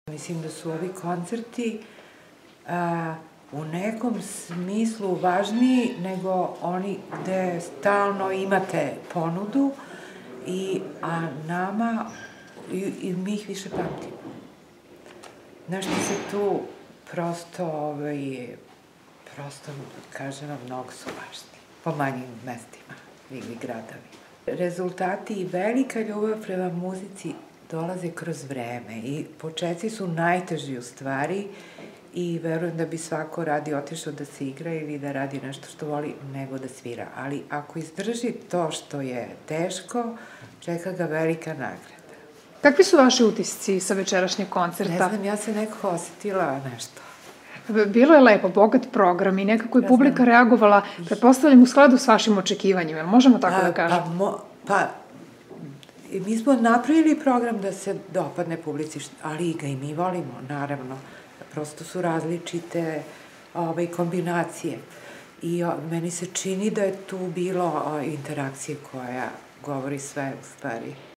Mislim da su ovi koncerti u nekom smislu važniji nego oni gde stalno imate ponudu, a nama, i mi ih više pamtimo. Nešto se tu prosto, kažem vam, mnogo su važni, po manjim mestima ili gradovi. Rezultati i velika ljubav prema muzici dolaze kroz vreme i početci su najteži u stvari i verujem da bi svako radi otišao da se igra ili da radi nešto što voli nego da svira. Ali ako izdrži to što je teško, čeka ga velika nagrada. Kakvi su vaši utisci sa večerašnjeg koncerta? Ne znam, ja se nekako osetila nešto. Bilo je lepo, bogat program i nekako je publika reagovala, pretpostavljam, u skladu s vašim očekivanjima, možemo tako da kažemo? Mi smo napravili program da se dopadne publici, ali ga i mi volimo, naravno. Prosto su različite kombinacije. I meni se čini da je tu bilo interakcije koja govori sve u stvari.